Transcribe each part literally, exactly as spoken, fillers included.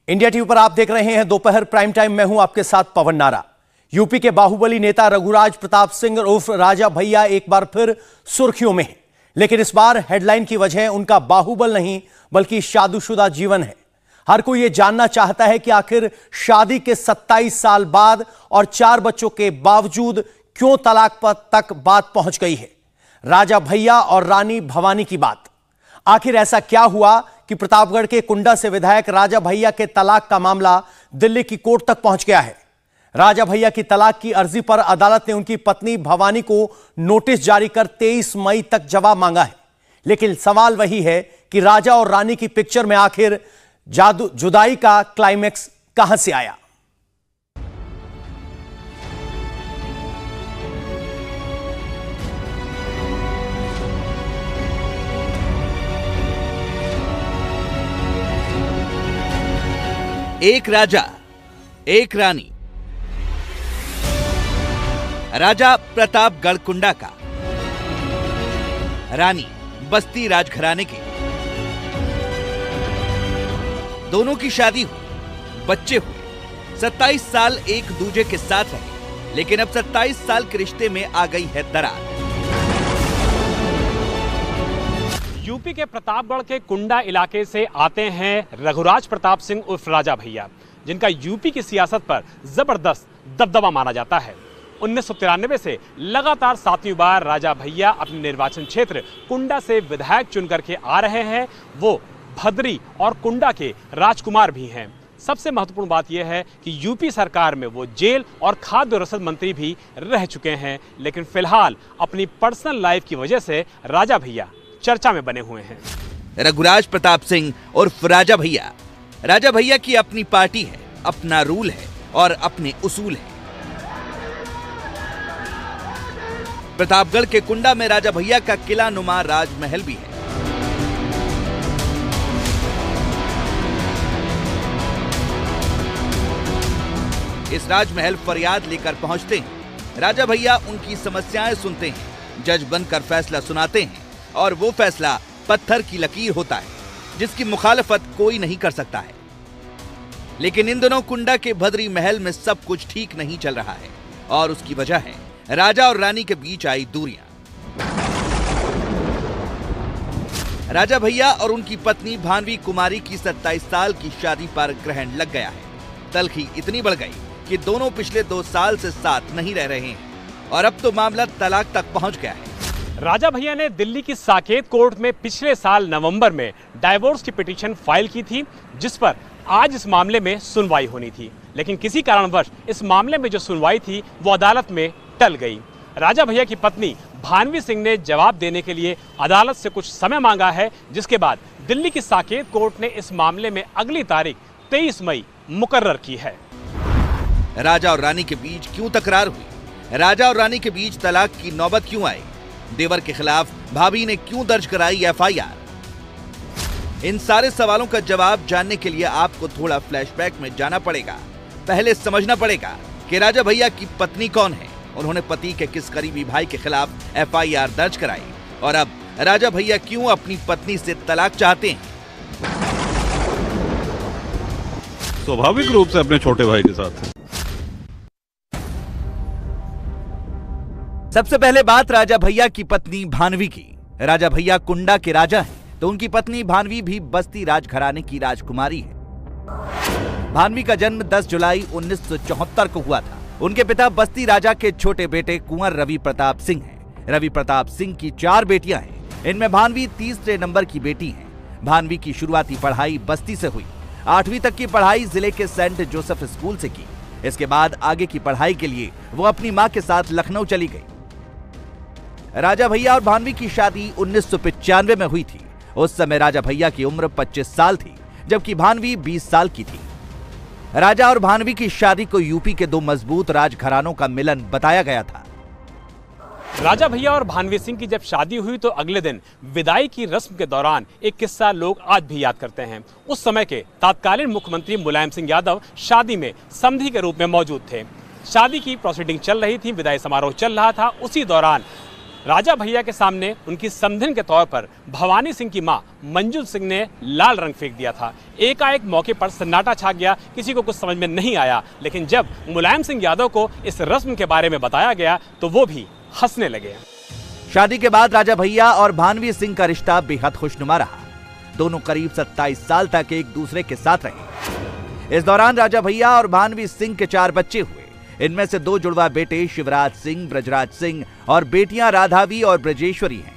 India TV पर आप देख रहे हैं दोपहर प्राइम टाइम। मैं हूं आपके साथ पवन नारा। यूपी के बाहुबली नेता रघुराज प्रताप सिंह उर्फ राजा भैया एक बार फिर सुर्खियों में हैं, लेकिन इस बार हेडलाइन की वजह उनका बाहुबल नहीं बल्कि शादीशुदा जीवन है। हर कोई यह जानना चाहता है कि आखिर शादी के सत्ताईस साल बाद और चार बच्चों के बावजूद क्यों तलाक पर तक बात पहुंच गई है। राजा भैया और रानी भवानी की बात, आखिर ऐसा क्या हुआ कि प्रतापगढ़ के कुंडा से विधायक राजा भैया के तलाक का मामला दिल्ली की कोर्ट तक पहुंच गया है। राजा भैया की तलाक की अर्जी पर अदालत ने उनकी पत्नी भवानी को नोटिस जारी कर तेईस मई तक जवाब मांगा है, लेकिन सवाल वही है कि राजा और रानी की पिक्चर में आखिर जादू जुदाई का क्लाइमेक्स कहां से आया। एक राजा, एक रानी। राजा प्रतापगढ़ कुंडा का, रानी बस्ती राजघराने की। दोनों की शादी हुई, बच्चे हुए, सत्ताईस साल एक दूजे के साथ रहे, लेकिन अब सत्ताईस साल के रिश्ते में आ गई है दरार। यूपी के प्रतापगढ़ के कुंडा इलाके से आते हैं रघुराज प्रताप सिंह उर्फ राजा भैया, जिनका यूपी की सियासत पर जबरदस्त दबदबा माना जाता है। उन्नीस सौ तिरानवे से लगातार सातवीं बार राजा भैया अपने निर्वाचन क्षेत्र कुंडा से विधायक चुन करके आ रहे हैं। वो भद्री और कुंडा के राजकुमार भी हैं। सबसे महत्वपूर्ण बात यह है कि यूपी सरकार में वो जेल और खाद्य रसद मंत्री भी रह चुके हैं, लेकिन फिलहाल अपनी पर्सनल लाइफ की वजह से राजा भैया चर्चा में बने हुए हैं। रघुराज प्रताप सिंह उर्फ राजा भैया। राजा भैया की अपनी पार्टी है, अपना रूल है और अपने उसूल है। प्रतापगढ़ के कुंडा में राजा भैया का किला नुमा राजमहल भी है। इस राजमहल फरियाद लेकर पहुंचते हैं। राजा भैया उनकी समस्याएं सुनते हैं, जज बनकर फैसला सुनाते हैं और वो फैसला पत्थर की लकीर होता है, जिसकी मुखालफत कोई नहीं कर सकता है। लेकिन इन दिनों कुंडा के भद्री महल में सब कुछ ठीक नहीं चल रहा है और उसकी वजह है राजा और रानी के बीच आई दूरियां। राजा भैया और उनकी पत्नी भानवी कुमारी की सत्ताईस साल की शादी पर ग्रहण लग गया है। तलखी इतनी बढ़ गई कि दोनों पिछले दो साल से साथ नहीं रह रहे हैं और अब तो मामला तलाक तक पहुंच गया है। राजा भैया ने दिल्ली की साकेत कोर्ट में पिछले साल नवंबर में डाइवोर्स की पिटीशन फाइल की थी, जिस पर आज इस मामले में सुनवाई होनी थी, लेकिन किसी कारणवश इस मामले में जो सुनवाई थी वो अदालत में टल गई। राजा भैया की पत्नी भानवी सिंह ने जवाब देने के लिए अदालत से कुछ समय मांगा है, जिसके बाद दिल्ली की साकेत कोर्ट ने इस मामले में अगली तारीख तेईस मई मुकर्रर की है। राजा और रानी के बीच क्यों तकरार हुई? राजा और रानी के बीच तलाक की नौबत क्यों आई? देवर के खिलाफ भाभी ने क्यों दर्ज कराई एफ आई आर? इन सारे सवालों का जवाब जानने के लिए आपको थोड़ा फ्लैशबैक में जाना पड़ेगा। पहले समझना पड़ेगा कि राजा भैया की पत्नी कौन है, उन्होंने पति के किस करीबी भाई के खिलाफ एफ आई आर दर्ज कराई और अब राजा भैया क्यों अपनी पत्नी से तलाक चाहते हैं। स्वाभाविक रूप से अपने छोटे भाई के साथ। सबसे पहले बात राजा भैया की पत्नी भानवी की। राजा भैया कुंडा के राजा हैं, तो उनकी पत्नी भानवी भी बस्ती राजघराने की राजकुमारी है। भानवी का जन्म दस जुलाई उन्नीस सौ चौहत्तर को हुआ था। उनके पिता बस्ती राजा के छोटे बेटे कुंवर रवि प्रताप सिंह हैं। रवि प्रताप सिंह की चार बेटियां हैं, इनमें भानवी तीसरे नंबर की बेटी है। भानवी की शुरुआती पढ़ाई बस्ती से हुई। आठवीं तक की पढ़ाई जिले के सेंट जोसेफ स्कूल से की। इसके बाद आगे की पढ़ाई के लिए वो अपनी मां के साथ लखनऊ चली गई। राजा भैया और भानवी की शादी उन्नीस सौ पचानवे में हुई थी। उस समय राजा भैया की उम्र पच्चीस साल थी, जबकि भानवी बीस साल की थी। राजा और भानवी की शादी को यूपी के दो मजबूत राजघरानों का मिलन बताया गया था। राजा भैया और भानवी सिंह की जब शादी हुई तो अगले दिन विदाई की रस्म के दौरान एक किस्सा लोग आज भी याद करते हैं। उस समय के तत्कालीन मुख्यमंत्री मुलायम सिंह यादव शादी में समधी के रूप में मौजूद थे। शादी की प्रोसीडिंग चल रही थी, विदाई समारोह चल रहा था। उसी दौरान राजा भैया के सामने उनकी समधिन के तौर पर भवानी सिंह की मां मंजुल सिंह ने लाल रंग फेंक दिया था। एकाएक मौके पर सन्नाटा छा गया, किसी को कुछ समझ में नहीं आया। लेकिन जब मुलायम सिंह यादव को इस रस्म के बारे में बताया गया तो वो भी हंसने लगे। शादी के बाद राजा भैया और भानवी सिंह का रिश्ता बेहद खुशनुमा रहा। दोनों करीब सत्ताईस साल तक एक दूसरे के साथ रहे। इस दौरान राजा भैया और भानवी सिंह के चार बच्चे हुए। इनमें से दो जुड़वा बेटे शिवराज सिंह, ब्रजराज सिंह और बेटियां राधावी और ब्रजेश्वरी हैं।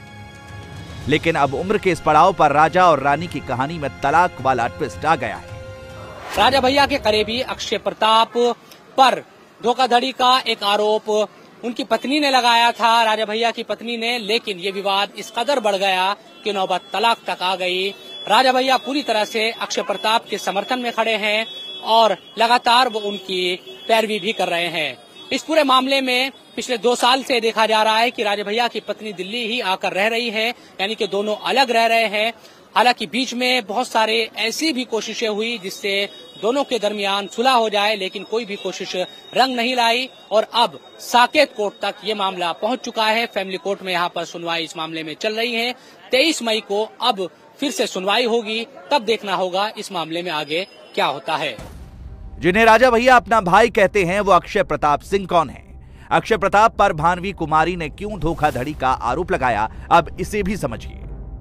लेकिन अब उम्र के इस पड़ाव पर राजा और रानी की कहानी में तलाक वाला ट्विस्ट आ गया है। राजा भैया के करीबी अक्षय प्रताप पर धोखाधड़ी का एक आरोप उनकी पत्नी ने लगाया था, राजा भैया की पत्नी ने। लेकिन ये विवाद इस कदर बढ़ गया कि नौबत तलाक तक आ गई। राजा भैया पूरी तरह से अक्षय प्रताप के समर्थन में खड़े हैं और लगातार वो उनकी पैरवी भी कर रहे हैं। इस पूरे मामले में पिछले दो साल से देखा जा रहा है कि राजा भैया की पत्नी दिल्ली ही आकर रह रही है, यानी कि दोनों अलग रह रहे हैं। हालांकि बीच में बहुत सारे ऐसी भी कोशिशें हुई जिससे दोनों के दरमियान सुलह हो जाए, लेकिन कोई भी कोशिश रंग नहीं लाई और अब साकेत कोर्ट तक ये मामला पहुंच चुका है। फैमिली कोर्ट में यहाँ पर सुनवाई इस मामले में चल रही है। तेईस मई को अब फिर से सुनवाई होगी, तब देखना होगा इस मामले में आगे क्या होता है। जिन्हें राजा भैया अपना भाई कहते हैं वो अक्षय प्रताप सिंह कौन है? अक्षय प्रताप पर भानवी कुमारी ने क्यों धोखाधड़ी का आरोप लगाया, अब इसे भी समझिए।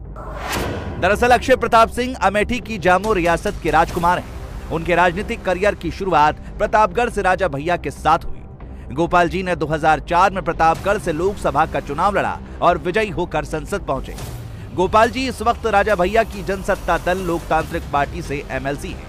दरअसल अक्षय प्रताप सिंह अमेठी की जामो रियासत के राजकुमार हैं। उनके राजनीतिक करियर की शुरुआत प्रतापगढ़ से राजा भैया के साथ हुई। गोपाल जी ने दो हज़ार चार में प्रतापगढ़ से लोकसभा का चुनाव लड़ा और विजयी होकर संसद पहुंचे। गोपाल जी इस वक्त राजा भैया की जनसत्ता दल लोकतांत्रिक पार्टी से एमएलसी हैं।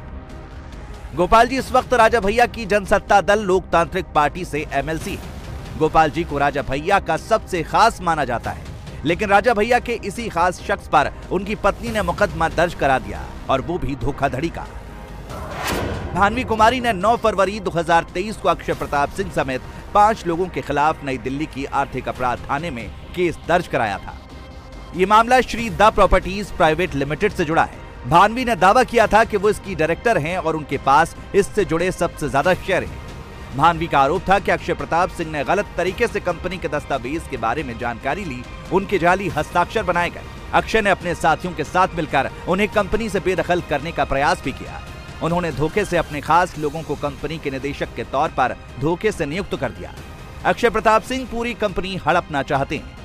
गोपाल जी इस वक्त राजा भैया की जनसत्ता दल लोकतांत्रिक पार्टी से एमएलसी हैं। गोपाल जी को राजा भैया का सबसे खास माना जाता है, लेकिन राजा भैया के इसी खास शख्स पर उनकी पत्नी ने मुकदमा दर्ज करा दिया, और वो भी धोखाधड़ी का। भानवी कुमारी ने नौ फरवरी दो हज़ार तेईस को अक्षय प्रताप सिंह समेत पांच लोगों के खिलाफ नई दिल्ली की आर्थिक अपराध थाने में केस दर्ज कराया था। ये मामला Shri the properties private limited से जुड़ा है। भानवी ने दावा किया था कि वो इसकी डायरेक्टर हैं और उनके पास इससे जुड़े सबसे ज्यादा शेयर हैं। भानवी का आरोप था कि अक्षय प्रताप सिंह ने गलत तरीके से कंपनी के दस्तावेज के बारे में जानकारी ली, उनके जाली हस्ताक्षर बनाए गए। अक्षय ने अपने साथियों के साथ मिलकर उन्हें कंपनी से बेदखल करने का प्रयास भी किया। उन्होंने धोखे से अपने खास लोगों को कंपनी के निदेशक के तौर पर धोखे से नियुक्त कर दिया। अक्षय प्रताप सिंह पूरी कंपनी हड़पना चाहते हैं।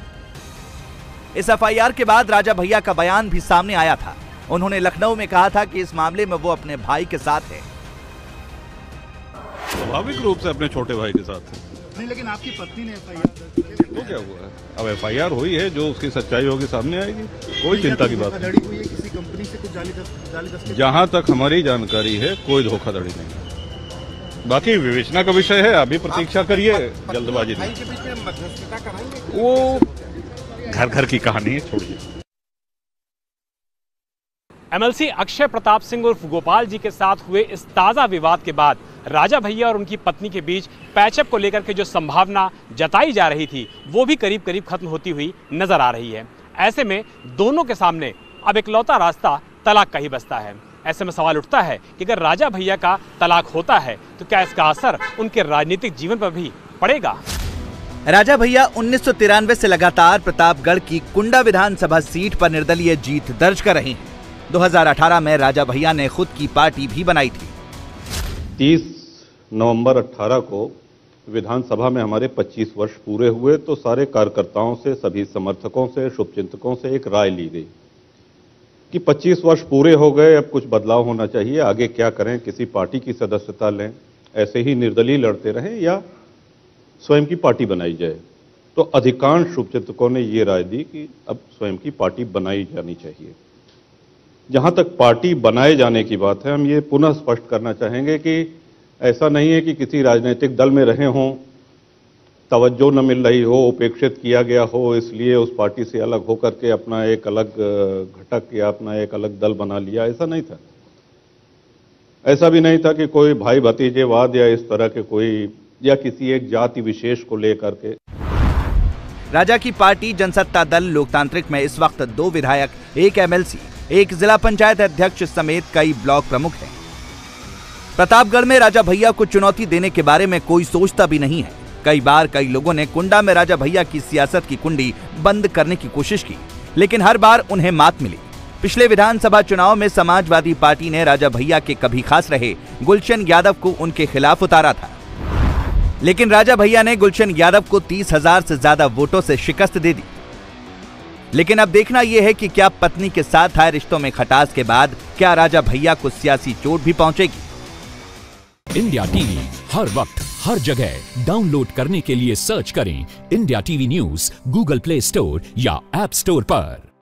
इस एफआईआर के बाद राजा भैया का बयान भी सामने आया था। उन्होंने लखनऊ में कहा था कि इस मामले में वो अपने भाई के साथ है। स्वाभाविक रूप से अपने छोटे भाई के साथ है। नहीं, लेकिन आपकी पत्नी ने एफआईआर तो क्या हुआ है? अब एफआईआर हुई है, जो उसकी सच्चाई होगी सामने आएगी। कोई चिंता की बात नहीं। हुई है किसी कंपनी से कुछ जाली दस्तावेज? जहां तक हमारी जानकारी है कोई धोखाधड़ी नहीं। बाकी विवेचना का विषय है, अभी प्रतीक्षा करिए, जल्दबाजी नहीं। के बीच में मध्यस्थता कराएंगे? वो घर घर की कहानी है, छोड़िए। एमएलसी अक्षय प्रताप सिंह उर्फ गोपाल जी के साथ हुए इस ताजा विवाद के बाद राजा भैया और उनकी पत्नी के बीच पैचअप को लेकर के जो संभावना जताई जा रही थी वो भी करीब करीब खत्म होती हुई नजर आ रही है। ऐसे में दोनों के सामने अब इकलौता रास्ता तलाक का ही बचता है। ऐसे में सवाल उठता है कि अगर राजा भैया का तलाक होता है तो क्या इसका असर उनके राजनीतिक जीवन पर भी पड़ेगा? राजा भैया उन्नीस सौ तिरानवे से लगातार प्रतापगढ़ की कुंडा विधानसभा सीट पर निर्दलीय जीत दर्ज कर रही हैं। दो हज़ार अठारह में राजा भैया ने खुद की पार्टी भी बनाई थी। तीस नवंबर अठारह को विधानसभा में हमारे पच्चीस वर्ष पूरे हुए, तो सारे कार्यकर्ताओं से, सभी समर्थकों से, शुभचिंतकों से एक राय ली गई कि पच्चीस वर्ष पूरे हो गए, अब कुछ बदलाव होना चाहिए। आगे क्या करें? किसी पार्टी की सदस्यता लें, ऐसे ही निर्दलीय लड़ते रहें, या स्वयं की पार्टी बनाई जाए। तो अधिकांश शुभचिंतकों ने ये राय दी कि अब स्वयं की पार्टी बनाई जानी चाहिए। जहां तक पार्टी बनाए जाने की बात है, हम ये पुनः स्पष्ट करना चाहेंगे कि ऐसा नहीं है कि किसी राजनीतिक दल में रहे हों, तवज्जो न मिल रही हो, उपेक्षित किया गया हो, इसलिए उस पार्टी से अलग होकर के अपना एक अलग घटक या अपना एक अलग दल बना लिया। ऐसा नहीं था। ऐसा भी नहीं था कि कोई भाई भतीजेवाद या इस तरह के कोई, या किसी एक जाति विशेष को लेकर के। राजा की पार्टी जनसत्ता दल लोकतांत्रिक में इस वक्त दो विधायक, एक एमएलसी, एक जिला पंचायत अध्यक्ष समेत कई ब्लॉक प्रमुख हैं। प्रतापगढ़ में राजा भैया को चुनौती देने के बारे में कोई सोचता भी नहीं है। कई बार कई लोगों ने कुंडा में राजा भैया की सियासत की कुंडी बंद करने की कोशिश की, लेकिन हर बार उन्हें मात मिली। पिछले विधानसभा चुनाव में समाजवादी पार्टी ने राजा भैया के कभी खास रहे गुलशन यादव को उनके खिलाफ उतारा था, लेकिन राजा भैया ने गुलशन यादव को तीस हजार से ज्यादा वोटों से शिकस्त दे दी। लेकिन अब देखना यह है कि क्या पत्नी के साथ आए रिश्तों में खटास के बाद क्या राजा भैया को सियासी चोट भी पहुंचेगी। इंडिया टीवी हर वक्त हर जगह डाउनलोड करने के लिए सर्च करें India TV news Google play store या ऐप स्टोर पर।